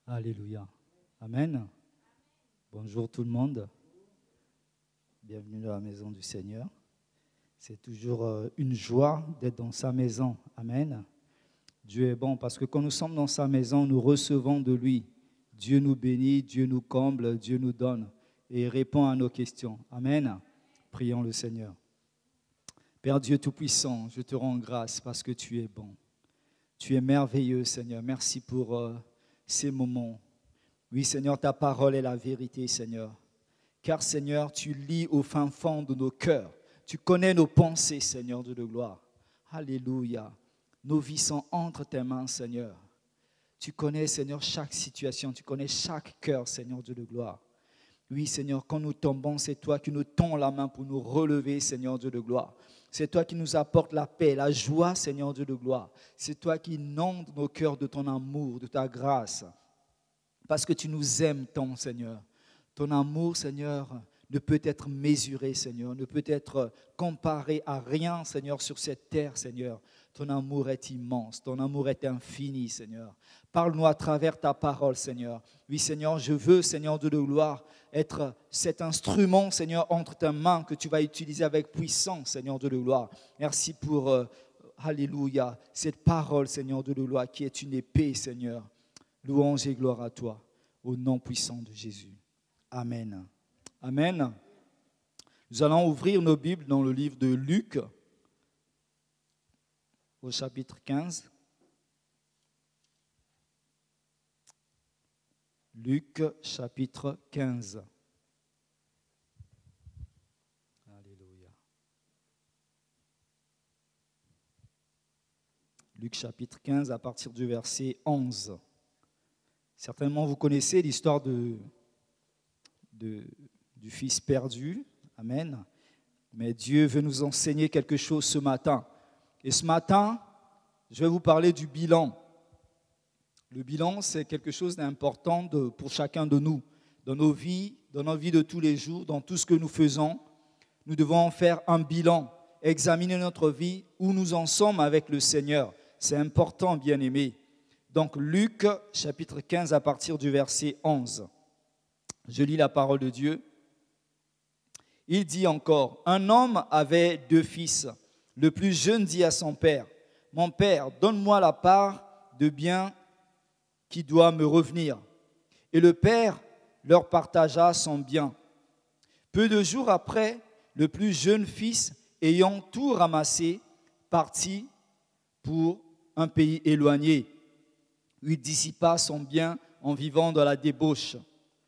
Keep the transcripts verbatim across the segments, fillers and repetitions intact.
Alléluia. Amen. Bonjour tout le monde. Bienvenue dans la maison du Seigneur. C'est toujours une joie d'être dans sa maison. Amen. Dieu est bon parce que quand nous sommes dans sa maison, nous recevons de lui. Dieu nous bénit, Dieu nous comble, Dieu nous donne et répond à nos questions. Amen. Prions le Seigneur. Père Dieu Tout-Puissant, je te rends grâce parce que tu es bon. Tu es merveilleux, Seigneur. Merci pour euh, ces moments. Oui, Seigneur, ta parole est la vérité, Seigneur. Car, Seigneur, tu lis au fin fond de nos cœurs. Tu connais nos pensées, Seigneur Dieu de gloire. Alléluia. Nos vies sont entre tes mains, Seigneur. Tu connais, Seigneur, chaque situation. Tu connais chaque cœur, Seigneur Dieu de gloire. Oui, Seigneur, quand nous tombons, c'est toi qui nous tends la main pour nous relever, Seigneur Dieu de gloire. C'est toi qui nous apportes la paix, la joie, Seigneur Dieu de gloire. C'est toi qui inondes nos cœurs de ton amour, de ta grâce. Parce que tu nous aimes tant, Seigneur. Ton amour, Seigneur, ne peut être mesuré, Seigneur, ne peut être comparé à rien, Seigneur, sur cette terre, Seigneur. Ton amour est immense, ton amour est infini, Seigneur. Parle-nous à travers ta parole, Seigneur. Oui, Seigneur, je veux, Seigneur Dieu de gloire, être cet instrument, Seigneur, entre tes mains que tu vas utiliser avec puissance, Seigneur Dieu de gloire. Merci pour, euh, alléluia, cette parole, Seigneur Dieu de gloire, qui est une épée, Seigneur. Louange et gloire à toi, au nom puissant de Jésus. Amen. Amen. Nous allons ouvrir nos Bibles dans le livre de Luc, au chapitre quinze. Luc, chapitre quinze. Alléluia. Luc, chapitre quinze, à partir du verset onze. Certainement, vous connaissez l'histoire de, de, du fils perdu. Amen. Mais Dieu veut nous enseigner quelque chose ce matin. Et ce matin, je vais vous parler du bilan. Le bilan, c'est quelque chose d'important de, pour chacun de nous. Dans nos vies, dans nos vies de tous les jours, dans tout ce que nous faisons, nous devons faire un bilan, examiner notre vie, où nous en sommes avec le Seigneur. C'est important, bien-aimés. Donc, Luc, chapitre quinze, à partir du verset onze. Je lis la parole de Dieu. Il dit encore, « Un homme avait deux fils. Le plus jeune dit à son père, « Mon père, donne-moi la part de bien qui doit me revenir. » Et le père leur partagea son bien. Peu de jours après, le plus jeune fils, ayant tout ramassé, partit pour un pays éloigné. Il dissipa son bien en vivant dans la débauche.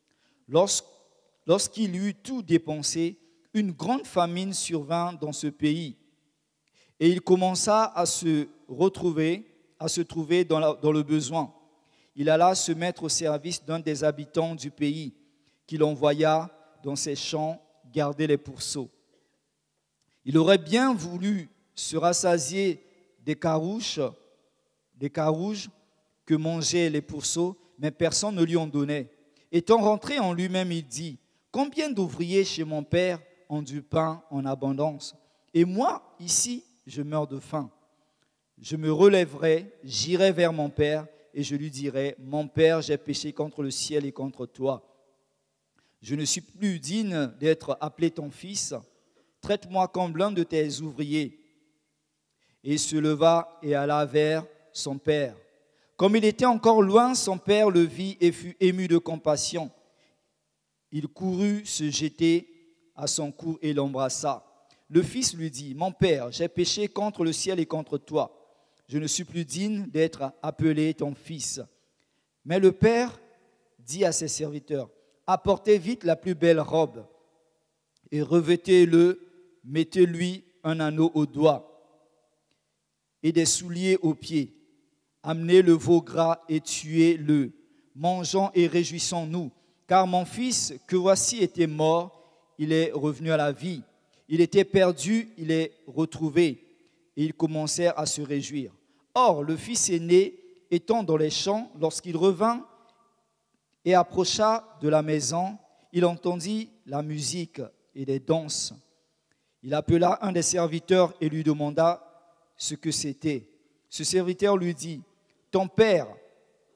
Lorsqu'il eut tout dépensé, une grande famine survint dans ce pays. Et il commença à se retrouver, à se trouver dans, la, dans le besoin. Il alla se mettre au service d'un des habitants du pays, qu'il envoya dans ses champs garder les pourceaux. Il aurait bien voulu se rassasier des carouches, des carouges que mangeaient les pourceaux, mais personne ne lui en donnait. Étant rentré en lui-même, il dit, « Combien d'ouvriers chez mon père ont du pain en abondance? Et moi, ici, je meurs de faim. Je me relèverai, j'irai vers mon père, et je lui dirai, « Mon père, j'ai péché contre le ciel et contre toi. Je ne suis plus digne d'être appelé ton fils. Traite-moi comme l'un de tes ouvriers. » Et il se leva et alla vers son père. Comme il était encore loin, son père le vit et fut ému de compassion. Il courut se jeter à son cou et l'embrassa. Le fils lui dit, « Mon père, j'ai péché contre le ciel et contre toi. Je ne suis plus digne d'être appelé ton fils. » Mais le père dit à ses serviteurs, « Apportez vite la plus belle robe et revêtez-le, mettez-lui un anneau au doigt et des souliers aux pieds. Amenez le veau gras et tuez-le. Mangeons et réjouissons-nous, car mon fils que voici était mort, il est revenu à la vie. Il était perdu, il est retrouvé. » Et ils commencèrent à se réjouir. Or, le fils aîné, étant dans les champs, lorsqu'il revint et approcha de la maison, il entendit la musique et des danses. Il appela un des serviteurs et lui demanda ce que c'était. Ce serviteur lui dit, « Ton père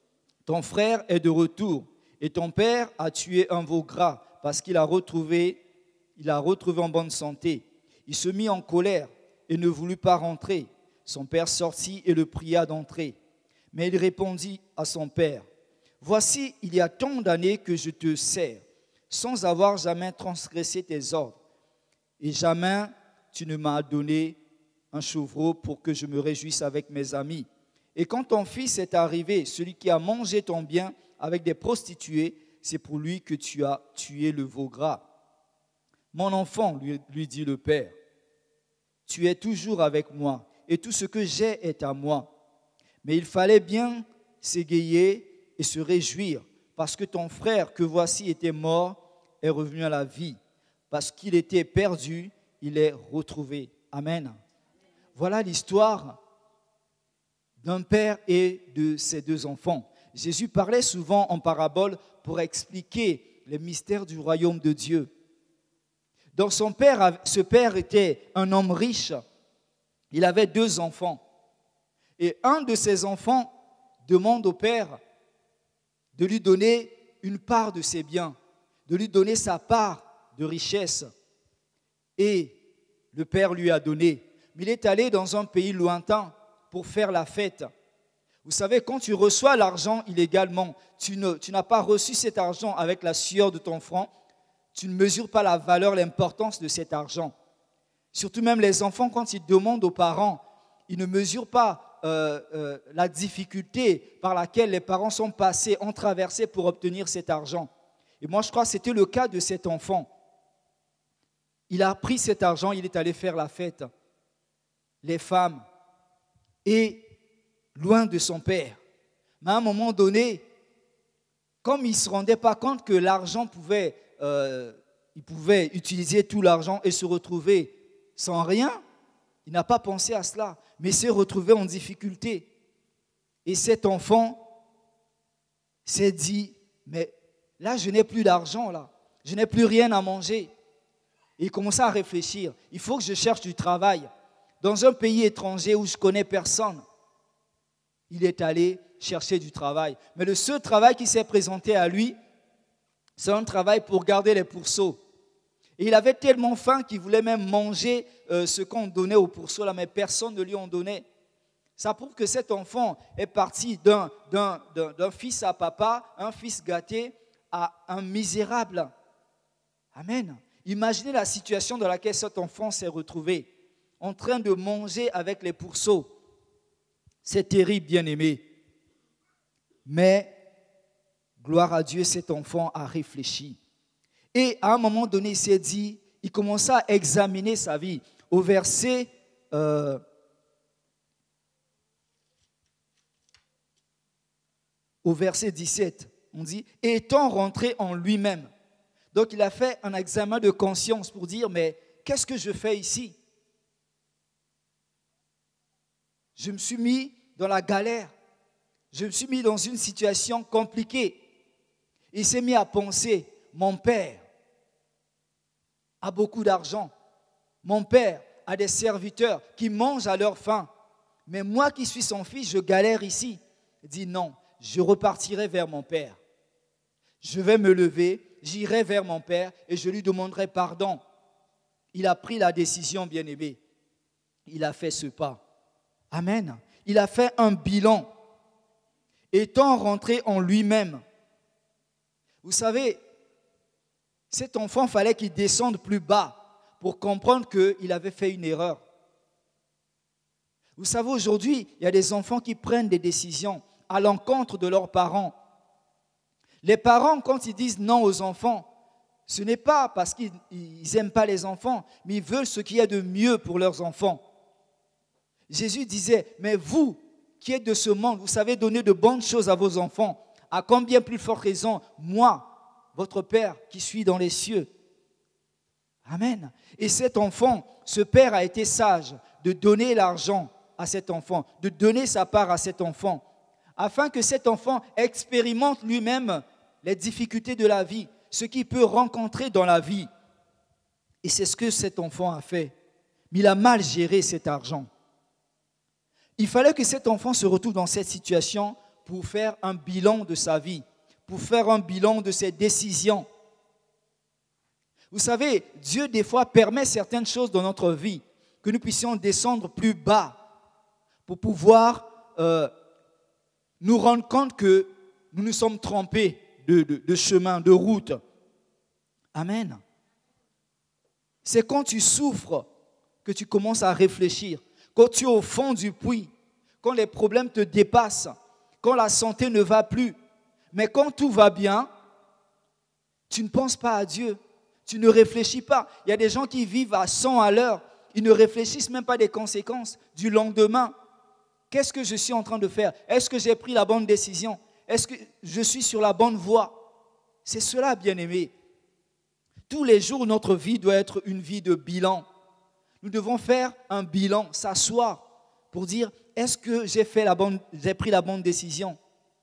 Ton frère est de retour et ton père a tué un veau gras parce qu'il a retrouvé, il a retrouvé en bonne santé. Il se mit en colère et ne voulut pas rentrer. Son père sortit et le pria d'entrer. Mais il répondit à son père, « Voici, il y a tant d'années que je te sers, sans avoir jamais transgressé tes ordres. Et jamais tu ne m'as donné un chevreau pour que je me réjouisse avec mes amis. Et quand ton fils est arrivé, celui qui a mangé ton bien avec des prostituées, c'est pour lui que tu as tué le veau gras. Mon enfant, lui, lui dit le père, tu es toujours avec moi et tout ce que j'ai est à moi. Mais il fallait bien s'égayer et se réjouir parce que ton frère que voici était mort est revenu à la vie. Parce qu'il était perdu, il est retrouvé. » Amen. Voilà l'histoire d'un père et de ses deux enfants. Jésus parlait souvent en parabole pour expliquer les mystères du royaume de Dieu. Donc son père, ce père était un homme riche. Il avait deux enfants. Et un de ses enfants demande au père de lui donner une part de ses biens, de lui donner sa part de richesse. Et le père lui a donné. Mais il est allé dans un pays lointain pour faire la fête. Vous savez, quand tu reçois l'argent illégalement, tu, ne, tu n'as pas reçu cet argent avec la sueur de ton front, tu ne mesures pas la valeur, l'importance de cet argent. Surtout même les enfants, quand ils demandent aux parents, ils ne mesurent pas euh, euh, la difficulté par laquelle les parents sont passés, ont traversé pour obtenir cet argent. Et moi, je crois que c'était le cas de cet enfant. Il a pris cet argent, il est allé faire la fête. Les femmes, et loin de son père. Mais à un moment donné, comme il ne se rendait pas compte que l'argent pouvait, euh, il pouvait utiliser tout l'argent et se retrouver sans rien, il n'a pas pensé à cela, mais s'est retrouvé en difficulté. Et cet enfant s'est dit, mais là, je n'ai plus d'argent, là. Je n'ai plus rien à manger. Et il commença à réfléchir. Il faut que je cherche du travail. Dans un pays étranger où je ne connais personne, il est allé chercher du travail. Mais le seul travail qui s'est présenté à lui, c'est un travail pour garder les pourceaux. Et il avait tellement faim qu'il voulait même manger euh, ce qu'on donnait aux pourceaux, là, mais personne ne lui en donnait. Ça prouve que cet enfant est parti d'un, d'un, d'un, d'un fils à papa, un fils gâté, à un misérable. Amen. Imaginez la situation dans laquelle cet enfant s'est retrouvé, en train de manger avec les pourceaux. C'est terrible, bien-aimé. Mais, gloire à Dieu, cet enfant a réfléchi. Et à un moment donné, il s'est dit, il commença à examiner sa vie. Au verset, euh, au verset dix-sept, on dit, étant rentré en lui-même. Donc, il a fait un examen de conscience pour dire, mais qu'est-ce que je fais ici? Je me suis mis dans la galère. Je me suis mis dans une situation compliquée. Il s'est mis à penser, mon père a beaucoup d'argent. Mon père a des serviteurs qui mangent à leur faim. Mais moi qui suis son fils, je galère ici. Il dit non, je repartirai vers mon père. Je vais me lever, j'irai vers mon père et je lui demanderai pardon. Il a pris la décision, bien-aimé. Il a fait ce pas. Amen. Il a fait un bilan. Étant rentré en lui-même. Vous savez, cet enfant, il fallait qu'il descende plus bas pour comprendre qu'il avait fait une erreur. Vous savez, aujourd'hui, il y a des enfants qui prennent des décisions à l'encontre de leurs parents. Les parents, quand ils disent non aux enfants, ce n'est pas parce qu'ils n'aiment pas les enfants, mais ils veulent ce qu'il y a de mieux pour leurs enfants. Jésus disait, mais vous qui êtes de ce monde, vous savez donner de bonnes choses à vos enfants. À combien plus forte raison, moi, votre Père qui suis dans les cieux. Amen. Et cet enfant, ce père a été sage de donner l'argent à cet enfant, de donner sa part à cet enfant, afin que cet enfant expérimente lui-même les difficultés de la vie, ce qu'il peut rencontrer dans la vie. Et c'est ce que cet enfant a fait. Mais il a mal géré cet argent. Il fallait que cet enfant se retrouve dans cette situation pour faire un bilan de sa vie, pour faire un bilan de ses décisions. Vous savez, Dieu des fois permet certaines choses dans notre vie, que nous puissions descendre plus bas pour pouvoir euh, nous rendre compte que nous nous sommes trompés de, de, de chemin, de route. Amen. C'est quand tu souffres que tu commences à réfléchir. Quand tu es au fond du puits, quand les problèmes te dépassent, quand la santé ne va plus. Mais quand tout va bien, tu ne penses pas à Dieu. Tu ne réfléchis pas. Il y a des gens qui vivent à cent à l'heure. Ils ne réfléchissent même pas des conséquences du lendemain. Qu'est-ce que je suis en train de faire? Est-ce que j'ai pris la bonne décision? Est-ce que je suis sur la bonne voie? C'est cela, bien-aimés. Tous les jours, notre vie doit être une vie de bilan. Nous devons faire un bilan, s'asseoir pour dire, est-ce que j'ai fait la bonne, j'ai pris la bonne décision?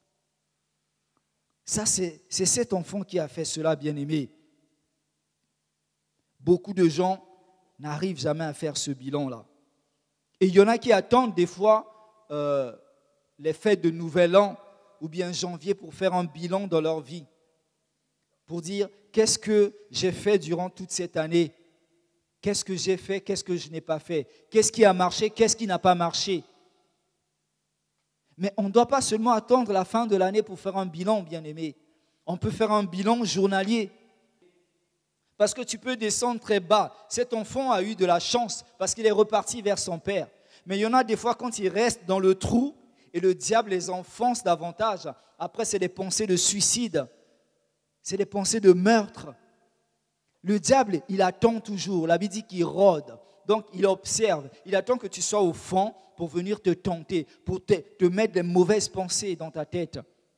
Ça, c'est, c'est cet enfant qui a fait cela, bien-aimé. Beaucoup de gens n'arrivent jamais à faire ce bilan-là. Et il y en a qui attendent des fois euh, les fêtes de Nouvel An ou bien janvier pour faire un bilan dans leur vie. Pour dire, qu'est-ce que j'ai fait durant toute cette année? Qu'est-ce que j'ai fait? Qu'est-ce que je n'ai pas fait? Qu'est-ce qui a marché? Qu'est-ce qui n'a pas marché? Mais on ne doit pas seulement attendre la fin de l'année pour faire un bilan, bien-aimé. On peut faire un bilan journalier. Parce que tu peux descendre très bas. Cet enfant a eu de la chance parce qu'il est reparti vers son père. Mais il y en a des fois quand ils restent dans le trou et le diable les enfonce davantage. Après, c'est des pensées de suicide. C'est des pensées de meurtre. Le diable, il attend toujours. La Bible dit qu'il rôde. Donc, il observe. Il attend que tu sois au fond pour venir te tenter, pour te, te mettre des mauvaises pensées dans ta tête.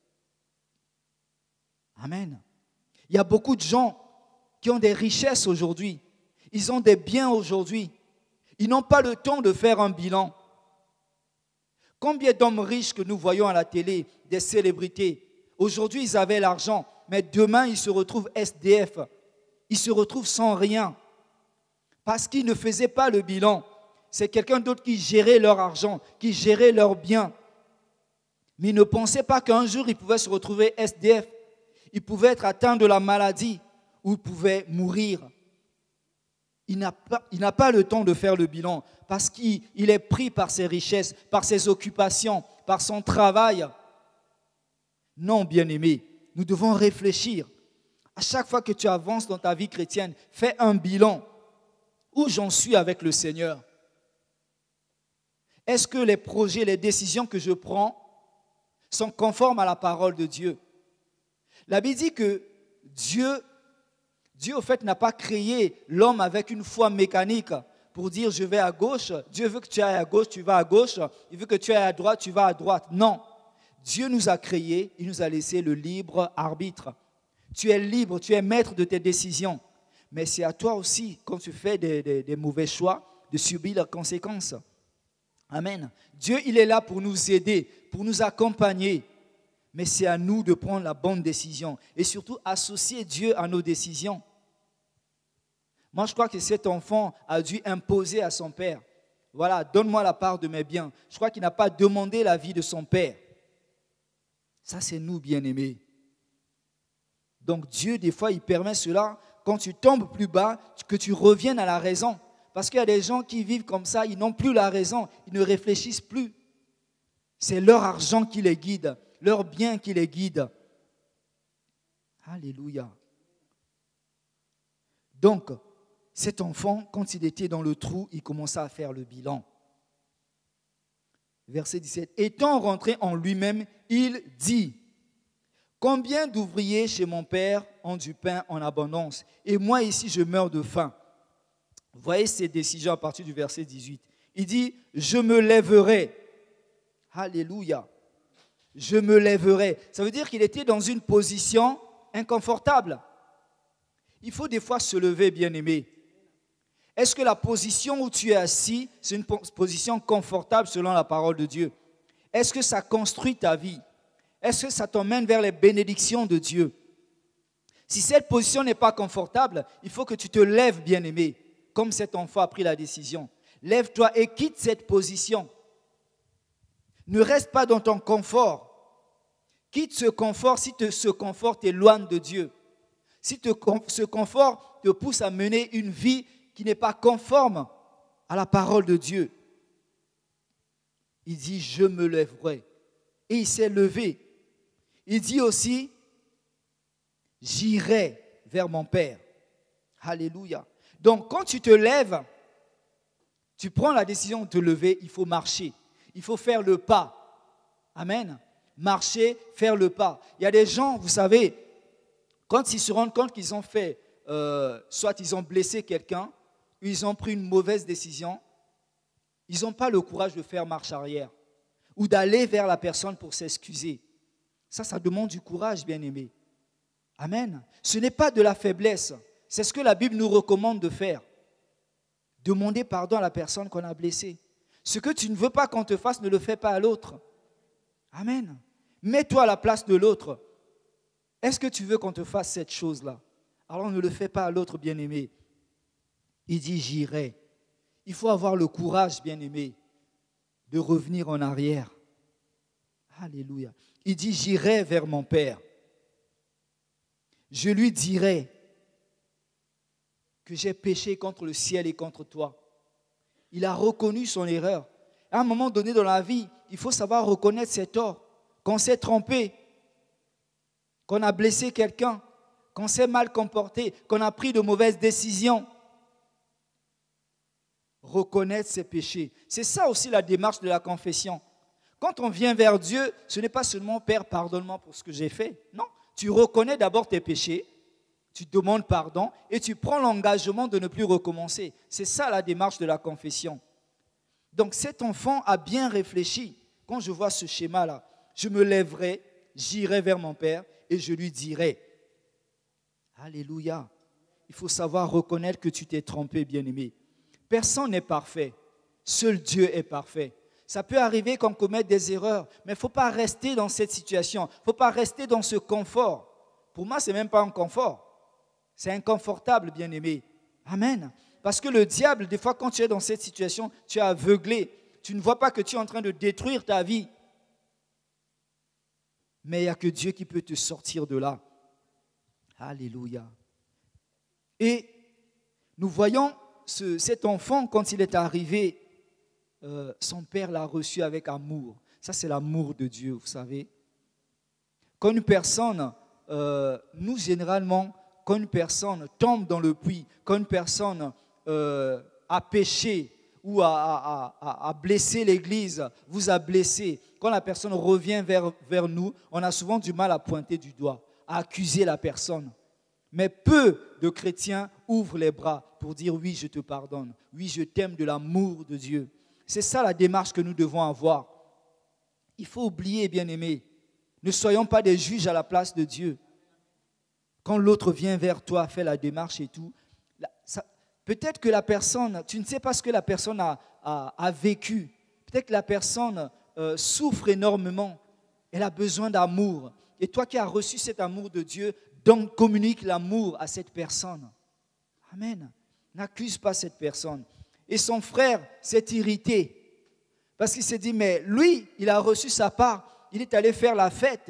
Amen. Il y a beaucoup de gens qui ont des richesses aujourd'hui. Ils ont des biens aujourd'hui. Ils n'ont pas le temps de faire un bilan. Combien d'hommes riches que nous voyons à la télé, des célébrités, aujourd'hui ils avaient l'argent, mais demain ils se retrouvent S D F. Ils se retrouvent sans rien. Parce qu'ils ne faisaient pas le bilan. C'est quelqu'un d'autre qui gérait leur argent, qui gérait leurs biens. Mais ils ne pensaient pas qu'un jour ils pouvaient se retrouver S D F. Ils pouvaient être atteints de la maladie ou ils pouvaient mourir. Il n'a pas, il n'a pas le temps de faire le bilan parce qu'il il est pris par ses richesses, par ses occupations, par son travail. Non, bien-aimé, nous devons réfléchir. À chaque fois que tu avances dans ta vie chrétienne, fais un bilan. Où j'en suis avec le Seigneur? Est-ce que les projets, les décisions que je prends sont conformes à la parole de Dieu? La Bible dit que Dieu, Dieu au fait n'a pas créé l'homme avec une foi mécanique pour dire je vais à gauche. Dieu veut que tu ailles à gauche, tu vas à gauche. Il veut que tu ailles à droite, tu vas à droite. Non. Dieu nous a créés, il nous a laissé le libre arbitre. Tu es libre, tu es maître de tes décisions. Mais c'est à toi aussi, quand tu fais des, des, des mauvais choix, de subir les conséquences. Amen. Dieu, il est là pour nous aider, pour nous accompagner. Mais c'est à nous de prendre la bonne décision. Et surtout, associer Dieu à nos décisions. Moi, je crois que cet enfant a dû imposer à son père. Voilà, donne-moi la part de mes biens. Je crois qu'il n'a pas demandé l'avis de son père. Ça, c'est nous, bien-aimés. Donc Dieu, des fois, il permet cela, quand tu tombes plus bas, que tu reviennes à la raison. Parce qu'il y a des gens qui vivent comme ça, ils n'ont plus la raison, ils ne réfléchissent plus. C'est leur argent qui les guide, leur bien qui les guide. Alléluia. Donc, cet enfant, quand il était dans le trou, il commença à faire le bilan. Verset dix-sept. Étant rentré en lui-même, il dit: combien d'ouvriers chez mon père ont du pain en abondance, et moi ici je meurs de faim. Vous voyez ces décisions à partir du verset dix-huit. Il dit, je me lèverai. Alléluia. Je me lèverai. Ça veut dire qu'il était dans une position inconfortable. Il faut des fois se lever, bien-aimé. Est-ce que la position où tu es assis, c'est une position confortable selon la parole de Dieu? Est-ce que ça construit ta vie? Est-ce que ça t'emmène vers les bénédictions de Dieu? Si cette position n'est pas confortable, il faut que tu te lèves, bien-aimé, comme cet enfant a pris la décision. Lève-toi et quitte cette position. Ne reste pas dans ton confort. Quitte ce confort, si te, ce confort t'éloigne de Dieu, si te, ce confort te pousse à mener une vie qui n'est pas conforme à la parole de Dieu. Il dit, je me lèverai. Et il s'est levé. Il dit aussi, j'irai vers mon Père. Alléluia. Donc, quand tu te lèves, tu prends la décision de te lever, il faut marcher. Il faut faire le pas. Amen. Marcher, faire le pas. Il y a des gens, vous savez, quand ils se rendent compte qu'ils ont fait, euh, soit ils ont blessé quelqu'un, ou ils ont pris une mauvaise décision, ils n'ont pas le courage de faire marche arrière ou d'aller vers la personne pour s'excuser. Ça, ça demande du courage, bien-aimé. Amen. Ce n'est pas de la faiblesse. C'est ce que la Bible nous recommande de faire. Demander pardon à la personne qu'on a blessée. Ce que tu ne veux pas qu'on te fasse, ne le fais pas à l'autre. Amen. Mets-toi à la place de l'autre. Est-ce que tu veux qu'on te fasse cette chose-là? Alors ne le fais pas à l'autre, bien-aimé. Il dit, j'irai. Il faut avoir le courage, bien-aimé, de revenir en arrière. Alléluia. Il dit, j'irai vers mon Père. Je lui dirai que j'ai péché contre le ciel et contre toi. Il a reconnu son erreur. À un moment donné dans la vie, il faut savoir reconnaître ses torts, qu'on s'est trompé, qu'on a blessé quelqu'un, qu'on s'est mal comporté, qu'on a pris de mauvaises décisions. Reconnaître ses péchés. C'est ça aussi la démarche de la confession. Quand on vient vers Dieu, ce n'est pas seulement « Père, pardonne-moi pour ce que j'ai fait ». Non, tu reconnais d'abord tes péchés, tu demandes pardon et tu prends l'engagement de ne plus recommencer. C'est ça la démarche de la confession. Donc cet enfant a bien réfléchi. Quand je vois ce schéma-là, je me lèverai, j'irai vers mon Père et je lui dirai. Alléluia. Il faut savoir reconnaître que tu t'es trompé, bien-aimé. Personne n'est parfait. Seul Dieu est parfait. Ça peut arriver qu'on commette des erreurs, mais il ne faut pas rester dans cette situation. Il ne faut pas rester dans ce confort. Pour moi, ce n'est même pas un confort. C'est inconfortable, bien-aimé. Amen. Parce que le diable, des fois, quand tu es dans cette situation, tu es aveuglé. Tu ne vois pas que tu es en train de détruire ta vie. Mais il n'y a que Dieu qui peut te sortir de là. Alléluia. Et nous voyons ce, cet enfant, quand il est arrivé, euh, son père l'a reçu avec amour. Ça, c'est l'amour de Dieu, vous savez. Quand une personne, euh, nous, généralement, quand une personne tombe dans le puits, quand une personne euh, a péché ou a, a, a, a blessé l'Église, vous a blessé, quand la personne revient vers, vers nous, on a souvent du mal à pointer du doigt, à accuser la personne. Mais peu de chrétiens ouvrent les bras pour dire « oui, je te pardonne, oui, je t'aime de l'amour de Dieu ». C'est ça la démarche que nous devons avoir. Il faut oublier, bien-aimés, ne soyons pas des juges à la place de Dieu. Quand l'autre vient vers toi, fait la démarche et tout, ça, peut-être que la personne, tu ne sais pas ce que la personne a, a, a vécu. Peut-être que la personne euh, souffre énormément. Elle a besoin d'amour. Et toi qui as reçu cet amour de Dieu, donc communique l'amour à cette personne. Amen. N'accuse pas cette personne. Et son frère s'est irrité. Parce qu'il s'est dit, mais lui, il a reçu sa part. Il est allé faire la fête.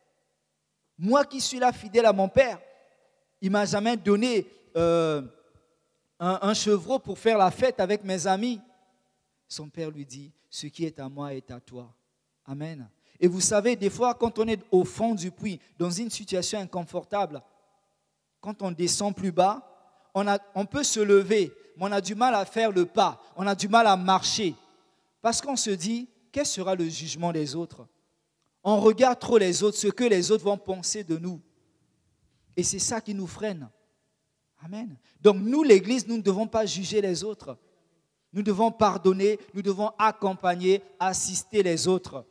Moi qui suis là fidèle à mon père, il ne m'a jamais donné euh, un, un chevreau pour faire la fête avec mes amis. Son père lui dit, ce qui est à moi est à toi. Amen. Et vous savez, des fois, quand on est au fond du puits, dans une situation inconfortable, quand on descend plus bas, on, a, on peut se lever, mais on a du mal à faire le pas, on a du mal à marcher. Parce qu'on se dit, quel sera le jugement des autres? On regarde trop les autres, ce que les autres vont penser de nous. Et c'est ça qui nous freine. Amen. Donc nous, l'Église, nous ne devons pas juger les autres. Nous devons pardonner, nous devons accompagner, assister les autres.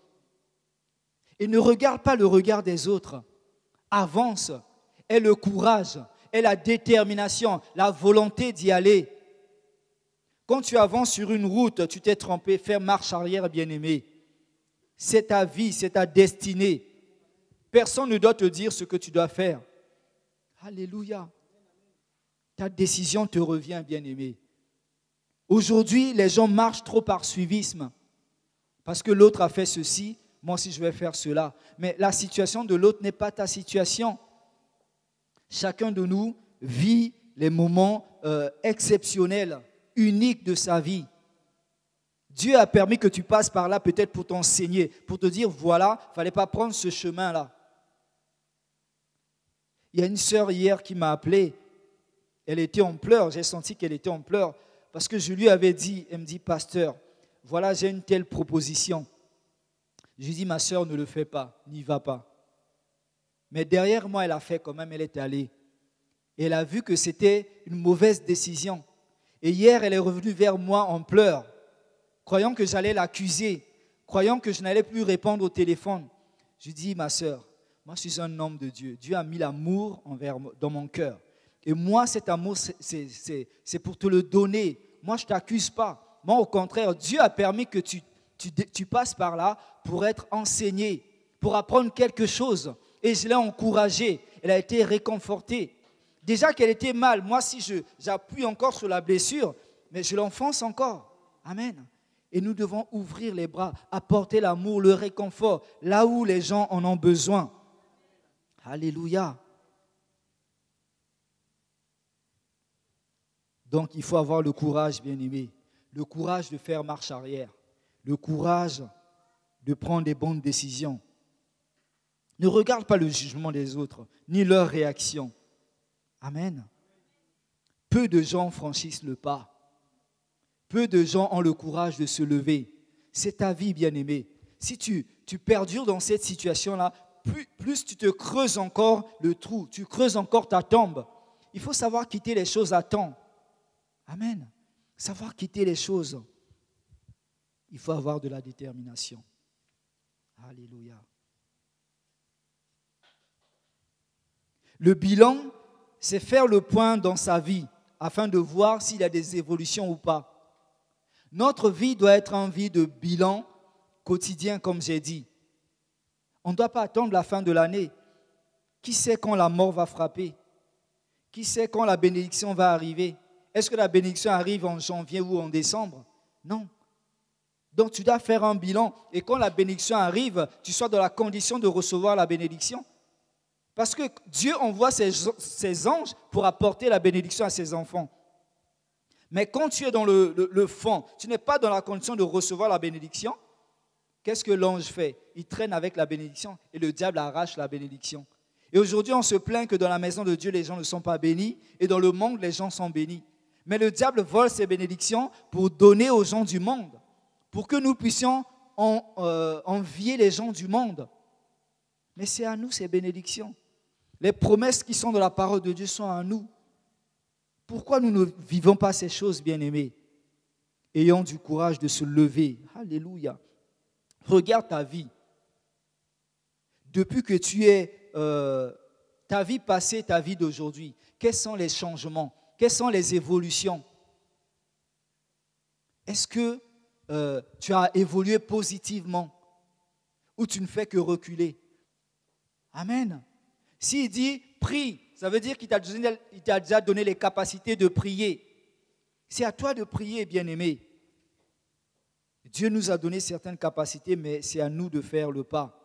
Et ne regarde pas le regard des autres. Avance. Aie le courage, aie la détermination, la volonté d'y aller. Quand tu avances sur une route, tu t'es trompé, fais marche arrière, bien-aimé. C'est ta vie, c'est ta destinée. Personne ne doit te dire ce que tu dois faire. Alléluia. Ta décision te revient, bien-aimé. Aujourd'hui, les gens marchent trop par suivisme. Parce que l'autre a fait ceci, moi aussi je vais faire cela. Mais la situation de l'autre n'est pas ta situation. Chacun de nous vit les moments euh, exceptionnels, uniques de sa vie. Dieu a permis que tu passes par là peut-être pour t'enseigner, pour te dire, voilà, il ne fallait pas prendre ce chemin-là. Il y a une sœur hier qui m'a appelé, elle était en pleurs, j'ai senti qu'elle était en pleurs, parce que je lui avais dit, elle me dit, pasteur, voilà, j'ai une telle proposition. Je lui ai dit, ma sœur, ne le fais pas, n'y va pas. Mais derrière moi, elle a fait quand même, elle est allée. Et elle a vu que c'était une mauvaise décision. Et hier, elle est revenue vers moi en pleurs, croyant que j'allais l'accuser, croyant que je n'allais plus répondre au téléphone. Je lui dis, ma sœur, moi je suis un homme de Dieu. Dieu a mis l'amour envers, dans mon cœur. Et moi, cet amour, c'est, c'est, c'est, c'est pour te le donner. Moi, je ne t'accuse pas. Moi, au contraire, Dieu a permis que tu, tu, tu passes par là pour être enseigné, pour apprendre quelque chose. Et je l'ai encouragée. Elle a été réconfortée. Déjà qu'elle était mal, moi, si je, j'appuie encore sur la blessure, mais je l'enfonce encore. Amen. Et nous devons ouvrir les bras, apporter l'amour, le réconfort, là où les gens en ont besoin. Alléluia. Donc, il faut avoir le courage, bien-aimé, le courage de faire marche arrière, le courage de prendre des bonnes décisions. Ne regarde pas le jugement des autres, ni leur réaction. Amen. Peu de gens franchissent le pas. Peu de gens ont le courage de se lever. C'est ta vie, bien-aimé. Si tu, tu perdures dans cette situation-là, plus, plus tu te creuses encore le trou, tu creuses encore ta tombe. Il faut savoir quitter les choses à temps. Amen. Savoir quitter les choses. Il faut avoir de la détermination. Alléluia. Le bilan, c'est faire le point dans sa vie afin de voir s'il y a des évolutions ou pas. Notre vie doit être une vie de bilan quotidien, comme j'ai dit. On ne doit pas attendre la fin de l'année. Qui sait quand la mort va frapper? Qui sait quand la bénédiction va arriver? Est-ce que la bénédiction arrive en janvier ou en décembre? Non. Donc tu dois faire un bilan et quand la bénédiction arrive, tu sois dans la condition de recevoir la bénédiction. Parce que Dieu envoie ses, ses anges pour apporter la bénédiction à ses enfants. Mais quand tu es dans le, le, le fond, tu n'es pas dans la condition de recevoir la bénédiction, qu'est-ce que l'ange fait? Il traîne avec la bénédiction et le diable arrache la bénédiction. Et aujourd'hui, on se plaint que dans la maison de Dieu, les gens ne sont pas bénis et dans le monde, les gens sont bénis. Mais le diable vole ces bénédictions pour donner aux gens du monde, pour que nous puissions en, euh, envier les gens du monde. Mais c'est à nous ces bénédictions. Les promesses qui sont dans la parole de Dieu sont à nous. Pourquoi nous ne vivons pas ces choses, bien-aimés? Ayons du courage de se lever. Alléluia. Regarde ta vie. Depuis que tu es, euh, ta vie passée, ta vie d'aujourd'hui, quels sont les changements? Quelles sont les évolutions? Est-ce que euh, tu as évolué positivement ou tu ne fais que reculer? Amen. S'il dit prie, ça veut dire qu'il t'a donné, il t'a déjà donné les capacités de prier. C'est à toi de prier, bien-aimé. Dieu nous a donné certaines capacités, mais c'est à nous de faire le pas.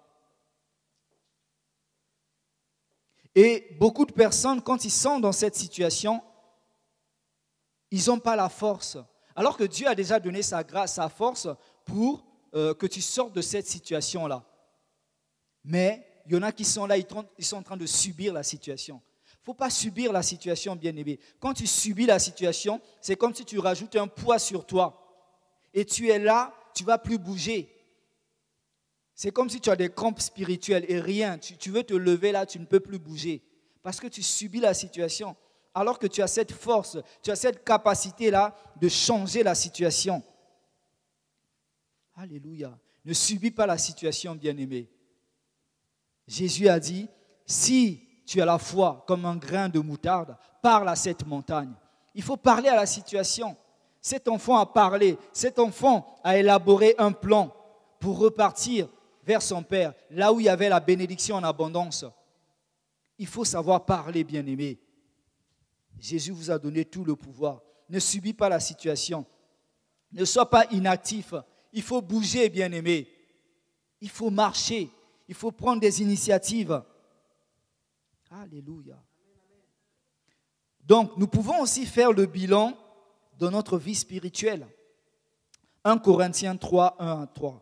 Et beaucoup de personnes, quand ils sont dans cette situation, ils n'ont pas la force. Alors que Dieu a déjà donné sa grâce, sa force pour euh, que tu sortes de cette situation-là. Mais il y en a qui sont là, ils sont en train de subir la situation. Il ne faut pas subir la situation, bien-aimé. Quand tu subis la situation, c'est comme si tu rajoutes un poids sur toi. Et tu es là, tu ne vas plus bouger. C'est comme si tu as des crampes spirituelles et rien. Tu, tu veux te lever là, tu ne peux plus bouger. Parce que tu subis la situation. Alors que tu as cette force, tu as cette capacité-là de changer la situation. Alléluia. Ne subis pas la situation, bien-aimé. Jésus a dit, si tu as la foi comme un grain de moutarde, parle à cette montagne. Il faut parler à la situation. Cet enfant a parlé, cet enfant a élaboré un plan pour repartir vers son Père, là où il y avait la bénédiction en abondance. Il faut savoir parler, bien-aimé. Jésus vous a donné tout le pouvoir. Ne subis pas la situation. Ne sois pas inactif. Il faut bouger, bien-aimé. Il faut marcher. Il faut prendre des initiatives. Alléluia. Donc, nous pouvons aussi faire le bilan de notre vie spirituelle. un Corinthiens trois, un à trois.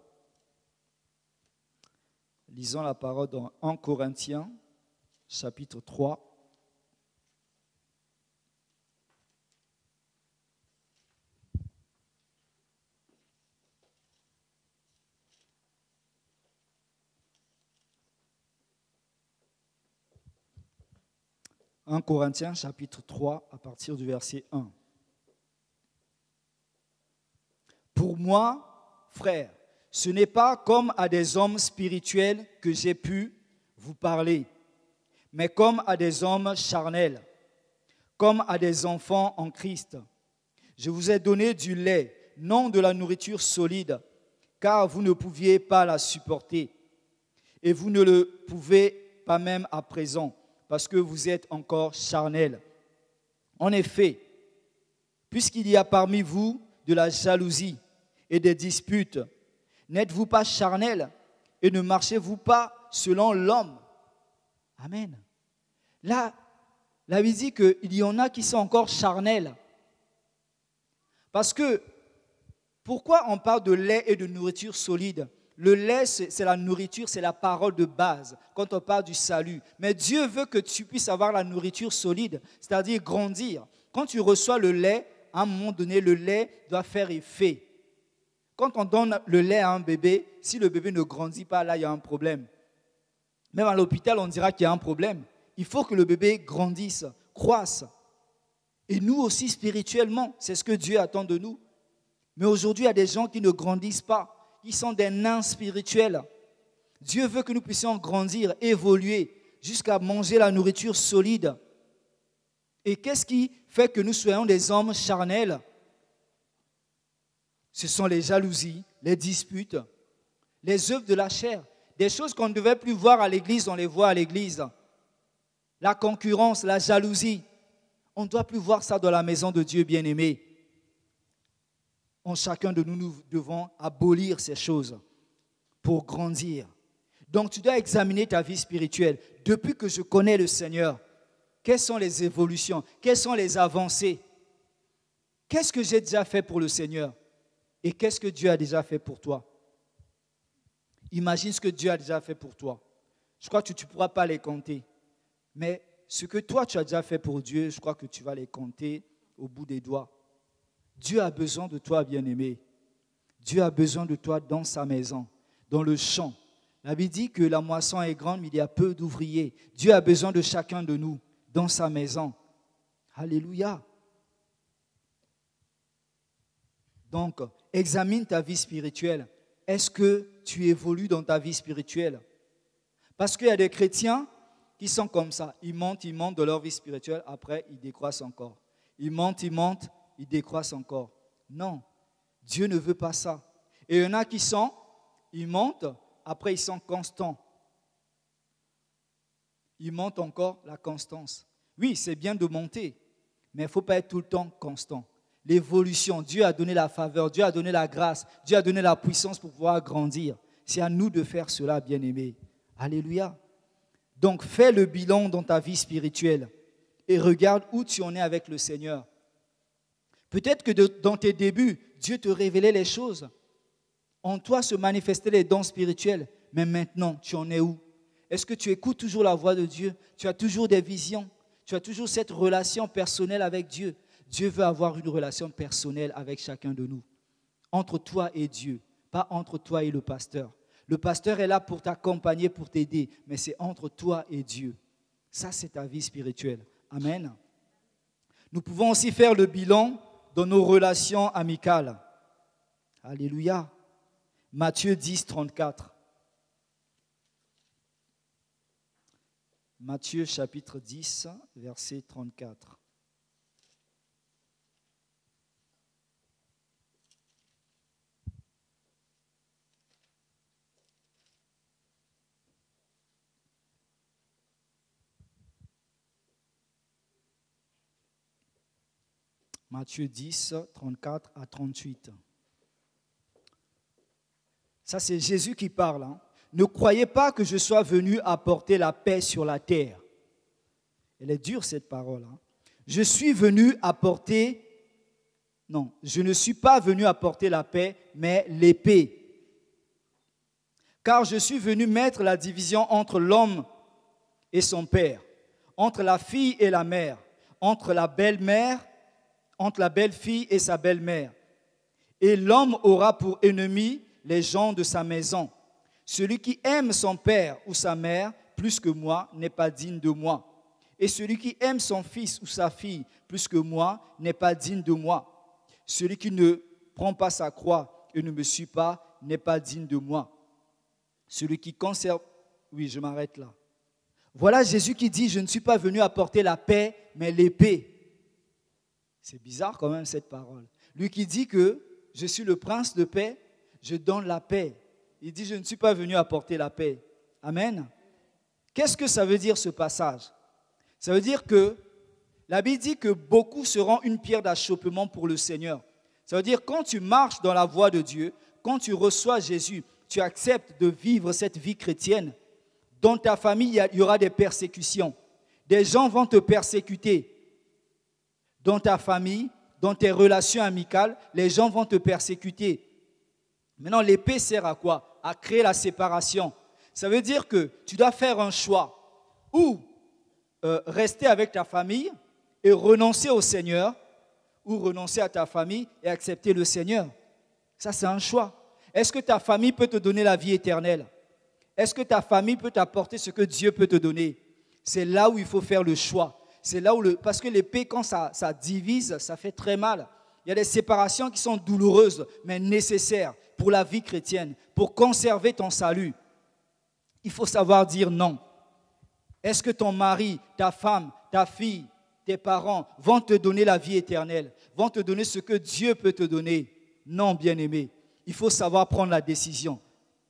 Lisons la parole dans un Corinthiens, chapitre trois. un Corinthiens, chapitre trois, à partir du verset un. Pour moi, frères, ce n'est pas comme à des hommes spirituels que j'ai pu vous parler, mais comme à des hommes charnels, comme à des enfants en Christ. Je vous ai donné du lait, non de la nourriture solide, car vous ne pouviez pas la supporter. Et vous ne le pouvez pas même à présent, parce que vous êtes encore charnels. En effet, puisqu'il y a parmi vous de la jalousie et des disputes, n'êtes-vous pas charnels et ne marchez-vous pas selon l'homme? Amen. Là, la Bible dit qu'il y en a qui sont encore charnels. Parce que, pourquoi on parle de lait et de nourriture solide? Le lait, c'est la nourriture, c'est la parole de base, quand on parle du salut. Mais Dieu veut que tu puisses avoir la nourriture solide, c'est-à-dire grandir. Quand tu reçois le lait, à un moment donné, le lait doit faire effet. Quand on donne le lait à un bébé, si le bébé ne grandit pas, là, il y a un problème. Même à l'hôpital, on dira qu'il y a un problème. Il faut que le bébé grandisse, croisse. Et nous aussi, spirituellement, c'est ce que Dieu attend de nous. Mais aujourd'hui, il y a des gens qui ne grandissent pas. Ils sont des nains spirituels. Dieu veut que nous puissions grandir, évoluer, jusqu'à manger la nourriture solide. Et qu'est-ce qui fait que nous soyons des hommes charnels? Ce sont les jalousies, les disputes, les œuvres de la chair. Des choses qu'on ne devait plus voir à l'église, on les voit à l'église. La concurrence, la jalousie. On ne doit plus voir ça dans la maison de Dieu bien-aimé. En chacun de nous, nous devons abolir ces choses pour grandir. Donc, tu dois examiner ta vie spirituelle. Depuis que je connais le Seigneur, quelles sont les évolutions? Quelles sont les avancées? Qu'est-ce que j'ai déjà fait pour le Seigneur? Et qu'est-ce que Dieu a déjà fait pour toi? Imagine ce que Dieu a déjà fait pour toi. Je crois que tu ne pourras pas les compter. Mais ce que toi, tu as déjà fait pour Dieu, je crois que tu vas les compter au bout des doigts. Dieu a besoin de toi, bien-aimé. Dieu a besoin de toi dans sa maison, dans le champ. La Bible dit que la moisson est grande, mais il y a peu d'ouvriers. Dieu a besoin de chacun de nous dans sa maison. Alléluia. Donc, examine ta vie spirituelle. Est-ce que tu évolues dans ta vie spirituelle? Parce qu'il y a des chrétiens qui sont comme ça. Ils montent, ils montent dans leur vie spirituelle, après ils décroissent encore. Ils montent, ils montent, ils décroissent encore. Non, Dieu ne veut pas ça. Et il y en a qui sont, ils montent, après ils sont constants. Ils montent encore la constance. Oui, c'est bien de monter, mais il ne faut pas être tout le temps constant. L'évolution, Dieu a donné la faveur, Dieu a donné la grâce, Dieu a donné la puissance pour pouvoir grandir. C'est à nous de faire cela, bien-aimés. Alléluia. Donc, fais le bilan dans ta vie spirituelle et regarde où tu en es avec le Seigneur. Peut-être que de, dans tes débuts, Dieu te révélait les choses. En toi se manifestaient les dons spirituels. Mais maintenant, tu en es où? Est-ce que tu écoutes toujours la voix de Dieu? Tu as toujours des visions? Tu as toujours cette relation personnelle avec Dieu? Dieu veut avoir une relation personnelle avec chacun de nous. Entre toi et Dieu, pas entre toi et le pasteur. Le pasteur est là pour t'accompagner, pour t'aider, mais c'est entre toi et Dieu. Ça, c'est ta vie spirituelle. Amen. Nous pouvons aussi faire le bilan dans nos relations amicales. Alléluia. Matthieu dix, trente-quatre. Matthieu chapitre dix, verset trente-quatre. Matthieu dix, trente-quatre à trente-huit. Ça, c'est Jésus qui parle. Hein. ne croyez pas que je sois venu apporter la paix sur la terre. Elle est dure cette parole. Hein? Je suis venu apporter, non, je ne suis pas venu apporter la paix, mais l'épée. Car je suis venu mettre la division entre l'homme et son père, entre la fille et la mère, entre la belle-mère, entre la belle-fille et sa belle-mère. Et l'homme aura pour ennemi les gens de sa maison. Celui qui aime son père ou sa mère plus que moi n'est pas digne de moi. Et celui qui aime son fils ou sa fille plus que moi n'est pas digne de moi. Celui qui ne prend pas sa croix et ne me suit pas n'est pas digne de moi. Celui qui conserve... Oui, je m'arrête là. Voilà Jésus qui dit, je ne suis pas venu apporter la paix, mais l'épée. C'est bizarre quand même cette parole. Lui qui dit que je suis le prince de paix, je donne la paix. Il dit, je ne suis pas venu apporter la paix. Amen. Qu'est-ce que ça veut dire ce passage? Ça veut dire que la Bible dit que beaucoup seront une pierre d'achoppement pour le Seigneur. Ça veut dire quand tu marches dans la voie de Dieu, quand tu reçois Jésus, tu acceptes de vivre cette vie chrétienne. Dans ta famille, il y aura des persécutions. Des gens vont te persécuter. Dans ta famille, dans tes relations amicales, les gens vont te persécuter. Maintenant, l'épée sert à quoi? À créer la séparation. Ça veut dire que tu dois faire un choix. Ou euh, rester avec ta famille et renoncer au Seigneur, ou renoncer à ta famille et accepter le Seigneur. Ça, c'est un choix. Est-ce que ta famille peut te donner la vie éternelle? Est-ce que ta famille peut t'apporter ce que Dieu peut te donner? C'est là où il faut faire le choix. C'est là où le, parce que l'épée, quand ça, ça divise, ça fait très mal. Il y a des séparations qui sont douloureuses, mais nécessaires pour la vie chrétienne, pour conserver ton salut. Il faut savoir dire non. Est-ce que ton mari, ta femme, ta fille, tes parents vont te donner la vie éternelle, vont te donner ce que Dieu peut te donner? Non, bien-aimé. Il faut savoir prendre la décision.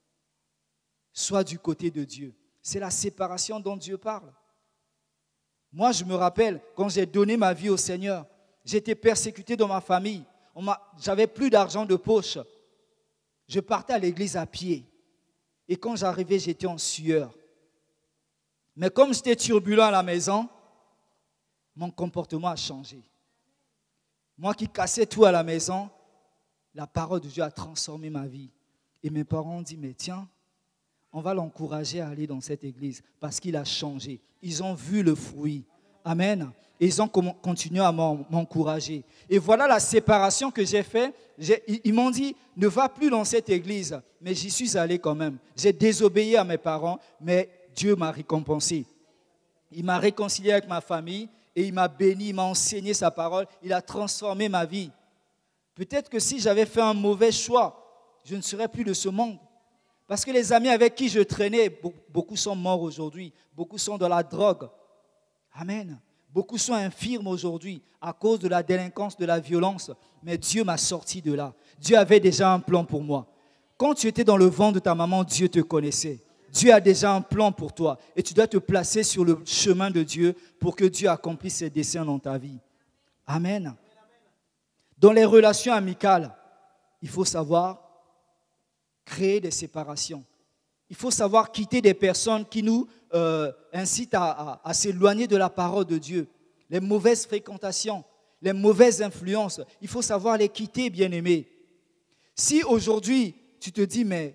Sois du côté de Dieu. C'est la séparation dont Dieu parle. Moi, je me rappelle, quand j'ai donné ma vie au Seigneur, j'étais persécuté dans ma famille. J'avais plus d'argent de poche. Je partais à l'église à pied. Et quand j'arrivais, j'étais en sueur. Mais comme j'étais turbulent à la maison, mon comportement a changé. Moi qui cassais tout à la maison, la parole de Dieu a transformé ma vie. Et mes parents ont dit, mais tiens, on va l'encourager à aller dans cette église parce qu'il a changé. Ils ont vu le fruit. Amen. Et ils ont continué à m'encourager. Et voilà la séparation que j'ai faite. Ils m'ont dit, ne va plus dans cette église. Mais j'y suis allé quand même. J'ai désobéi à mes parents, mais Dieu m'a récompensé. Il m'a réconcilié avec ma famille et il m'a béni, il m'a enseigné sa parole. Il a transformé ma vie. Peut-être que si j'avais fait un mauvais choix, je ne serais plus de ce monde. Parce que les amis avec qui je traînais, beaucoup sont morts aujourd'hui. Beaucoup sont dans la drogue. Amen. Beaucoup sont infirmes aujourd'hui à cause de la délinquance, de la violence. Mais Dieu m'a sorti de là. Dieu avait déjà un plan pour moi. Quand tu étais dans le ventre de ta maman, Dieu te connaissait. Dieu a déjà un plan pour toi. Et tu dois te placer sur le chemin de Dieu pour que Dieu accomplisse ses desseins dans ta vie. Amen. Dans les relations amicales, il faut savoir créer des séparations. Il faut savoir quitter des personnes qui nous euh, incitent à, à, à s'éloigner de la parole de Dieu. Les mauvaises fréquentations, les mauvaises influences, il faut savoir les quitter, bien-aimés. Si aujourd'hui, tu te dis, mais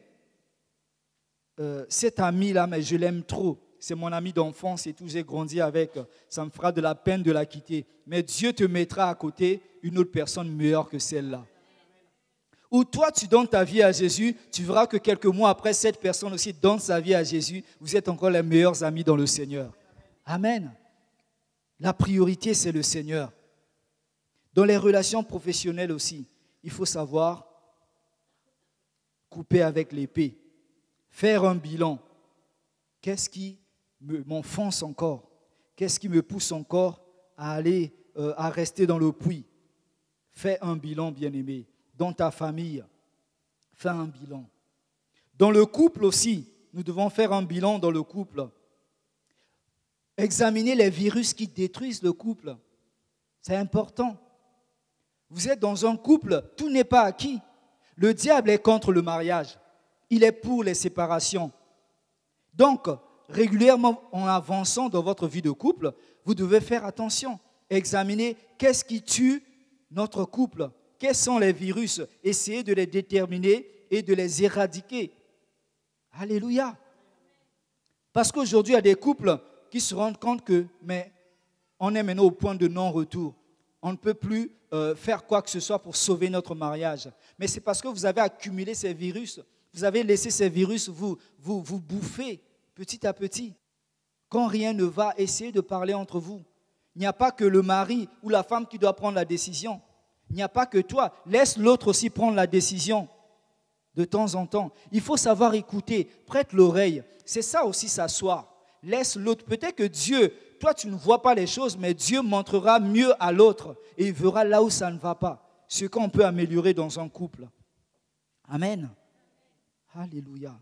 euh, cet ami-là, mais je l'aime trop, c'est mon ami d'enfance et tout, j'ai grandi avec, ça me fera de la peine de la quitter. Mais Dieu te mettra à côté une autre personne meilleure que celle-là. Ou toi, tu donnes ta vie à Jésus, tu verras que quelques mois après, cette personne aussi donne sa vie à Jésus. Vous êtes encore les meilleurs amis dans le Seigneur. Amen. La priorité, c'est le Seigneur. Dans les relations professionnelles aussi, il faut savoir couper avec l'épée, faire un bilan. Qu'est-ce qui m'enfonce encore? Qu'est-ce qui me pousse encore à aller, euh, à rester dans le puits? Fais un bilan, bien-aimé. Dans ta famille, fais un bilan. Dans le couple aussi, nous devons faire un bilan dans le couple. Examiner les virus qui détruisent le couple. C'est important. Vous êtes dans un couple, tout n'est pas acquis. Le diable est contre le mariage. Il est pour les séparations. Donc, régulièrement, en avançant dans votre vie de couple, vous devez faire attention, examiner qu'est-ce qui tue notre couple, quels sont les virus, essayer de les déterminer et de les éradiquer. Alléluia. Parce qu'aujourd'hui, il y a des couples qui se rendent compte que, mais on est maintenant au point de non-retour. On ne peut plus euh, faire quoi que ce soit pour sauver notre mariage. Mais c'est parce que vous avez accumulé ces virus, vous avez laissé ces virus vous, vous, vous bouffer petit à petit. Quand rien ne va, essayez de parler entre vous. Il n'y a pas que le mari ou la femme qui doit prendre la décision. Il n'y a pas que toi. Laisse l'autre aussi prendre la décision de temps en temps. Il faut savoir écouter, prête l'oreille. C'est ça aussi s'asseoir. Laisse l'autre. Peut-être que Dieu, toi tu ne vois pas les choses, mais Dieu montrera mieux à l'autre et il verra là où ça ne va pas. Ce qu'on peut améliorer dans un couple. Amen. Alléluia.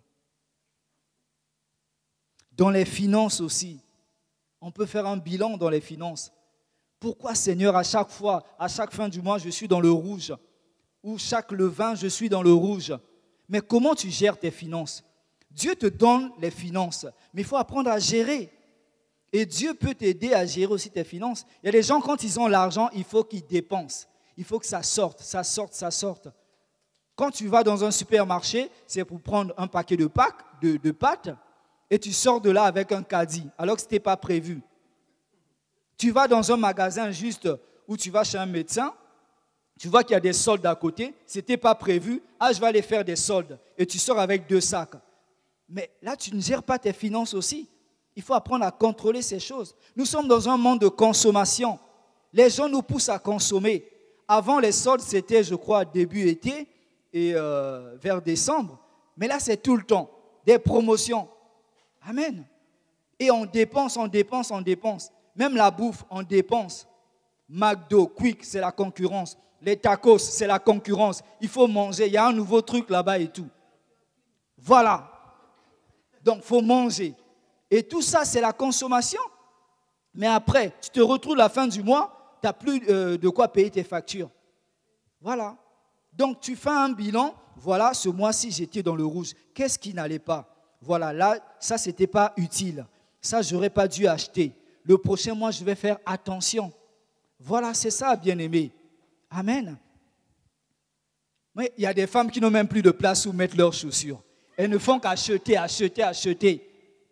Dans les finances aussi, on peut faire un bilan dans les finances. Pourquoi, Seigneur, à chaque fois, à chaque fin du mois, je suis dans le rouge? Ou chaque levain, je suis dans le rouge? Mais comment tu gères tes finances? Dieu te donne les finances, mais il faut apprendre à gérer. Et Dieu peut t'aider à gérer aussi tes finances. Il y a des gens, quand ils ont l'argent, il faut qu'ils dépensent. Il faut que ça sorte, ça sorte, ça sorte. Quand tu vas dans un supermarché, c'est pour prendre un paquet de, pâtes, de, de pâtes et tu sors de là avec un caddie, alors que ce n'était pas prévu. Tu vas dans un magasin juste où tu vas chez un médecin, tu vois qu'il y a des soldes à côté, ce n'était pas prévu, ah je vais aller faire des soldes et tu sors avec deux sacs. Mais là tu ne gères pas tes finances aussi. Il faut apprendre à contrôler ces choses. Nous sommes dans un monde de consommation. Les gens nous poussent à consommer. Avant les soldes c'était je crois début été et euh, vers décembre, mais là c'est tout le temps, des promotions. Amen. Et on dépense, on dépense, on dépense. Même la bouffe, on dépense. McDo, Quick, c'est la concurrence. Les tacos, c'est la concurrence. Il faut manger. Il y a un nouveau truc là-bas et tout. Voilà. Donc, il faut manger. Et tout ça, c'est la consommation. Mais après, tu te retrouves à la fin du mois, tu n'as plus euh, de quoi payer tes factures. Voilà. Donc, tu fais un bilan. Voilà, ce mois-ci, j'étais dans le rouge. Qu'est-ce qui n'allait pas? Voilà, là, ça, ce n'était pas utile. Ça, je n'aurais pas dû acheter. Le prochain mois, je vais faire attention. Voilà, c'est ça, bien-aimé. Amen. Mais il y a des femmes qui n'ont même plus de place où mettre leurs chaussures. Elles ne font qu'acheter, acheter, acheter.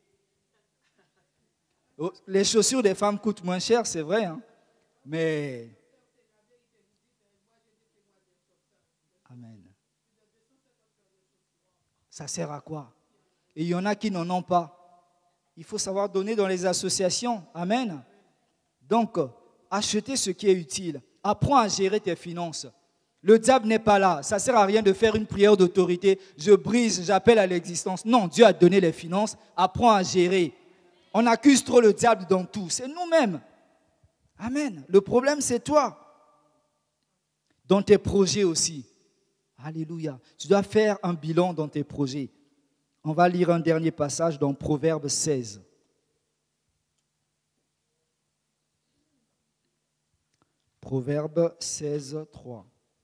Les chaussures des femmes coûtent moins cher, c'est vrai. Hein? Mais... Amen. Ça sert à quoi? Et il y en a qui n'en ont pas. Il faut savoir donner dans les associations. Amen. Donc, acheter ce qui est utile. Apprends à gérer tes finances. Le diable n'est pas là. Ça ne sert à rien de faire une prière d'autorité. Je brise, j'appelle à l'existence. Non, Dieu a donné les finances. Apprends à gérer. On accuse trop le diable dans tout. C'est nous-mêmes. Amen. Le problème, c'est toi. Dans tes projets aussi. Alléluia. Tu dois faire un bilan dans tes projets. On va lire un dernier passage dans Proverbe seize. Proverbe seize, trois.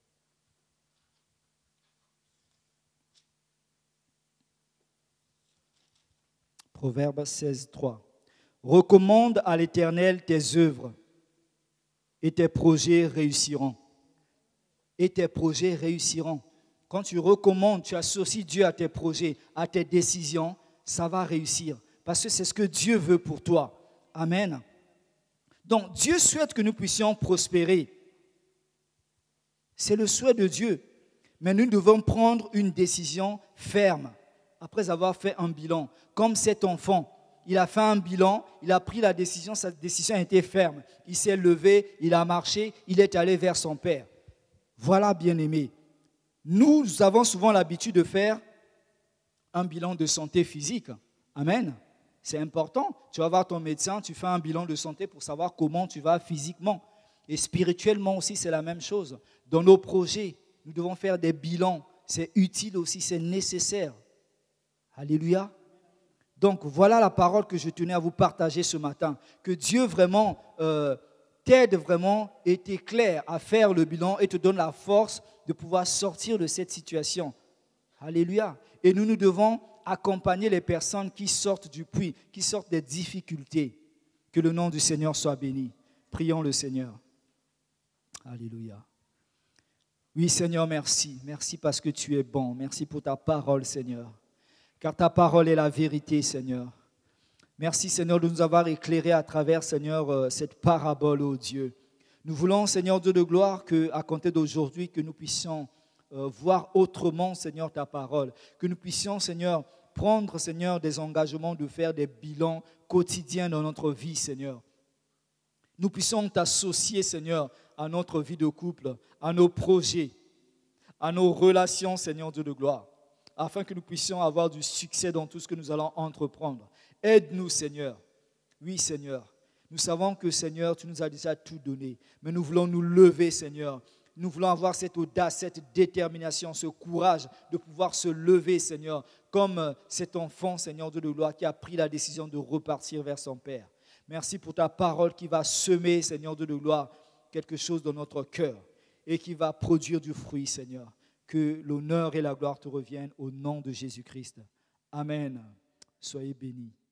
Proverbe seize, trois. Recommande à l'Éternel tes œuvres et tes projets réussiront. Et tes projets réussiront. Quand tu recommandes, tu associes Dieu à tes projets, à tes décisions, ça va réussir. Parce que c'est ce que Dieu veut pour toi. Amen. Donc, Dieu souhaite que nous puissions prospérer. C'est le souhait de Dieu. Mais nous devons prendre une décision ferme après avoir fait un bilan. Comme cet enfant, il a fait un bilan, il a pris la décision, sa décision a été ferme. Il s'est levé, il a marché, il est allé vers son Père. Voilà, bien-aimé. Nous avons souvent l'habitude de faire un bilan de santé physique. Amen. C'est important. Tu vas voir ton médecin, tu fais un bilan de santé pour savoir comment tu vas physiquement. Et spirituellement aussi, c'est la même chose. Dans nos projets, nous devons faire des bilans. C'est utile aussi, c'est nécessaire. Alléluia. Donc, voilà la parole que je tenais à vous partager ce matin. Que Dieu vraiment euh, t'aide vraiment et t'éclaire à faire le bilan et te donne la force de pouvoir sortir de cette situation. Alléluia. Et nous, nous devons accompagner les personnes qui sortent du puits, qui sortent des difficultés. Que le nom du Seigneur soit béni. Prions le Seigneur. Alléluia. Oui, Seigneur, merci. Merci parce que tu es bon. Merci pour ta parole, Seigneur. Car ta parole est la vérité, Seigneur. Merci, Seigneur, de nous avoir éclairés à travers, Seigneur, cette parabole, ô Dieu. Nous voulons, Seigneur Dieu de gloire, qu'à compter d'aujourd'hui, que nous puissions euh, voir autrement, Seigneur, ta parole. Que nous puissions, Seigneur, prendre, Seigneur, des engagements de faire des bilans quotidiens dans notre vie, Seigneur. Nous puissions t'associer, Seigneur, à notre vie de couple, à nos projets, à nos relations, Seigneur Dieu de gloire, afin que nous puissions avoir du succès dans tout ce que nous allons entreprendre. Aide-nous, Seigneur. Oui, Seigneur. Nous savons que, Seigneur, tu nous as déjà tout donné, mais nous voulons nous lever, Seigneur. Nous voulons avoir cette audace, cette détermination, ce courage de pouvoir se lever, Seigneur, comme cet enfant, Seigneur Dieu de gloire, qui a pris la décision de repartir vers son Père. Merci pour ta parole qui va semer, Seigneur Dieu de gloire, quelque chose dans notre cœur et qui va produire du fruit, Seigneur. Que l'honneur et la gloire te reviennent au nom de Jésus-Christ. Amen. Soyez bénis.